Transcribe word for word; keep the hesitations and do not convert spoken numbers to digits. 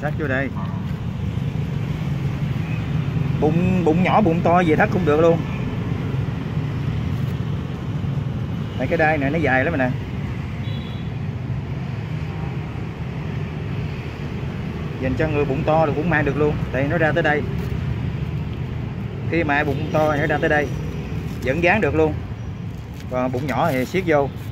sát vô đây. Bụng bụng nhỏ bụng to về thắt cũng được luôn. Đây cái đai này nó dài lắm nè. Dành cho người bụng to thì cũng mang được luôn. Tại nó ra tới đây. Khi mà bụng to thì nó ra tới đây vẫn dán được luôn. Còn bụng nhỏ thì siết vô.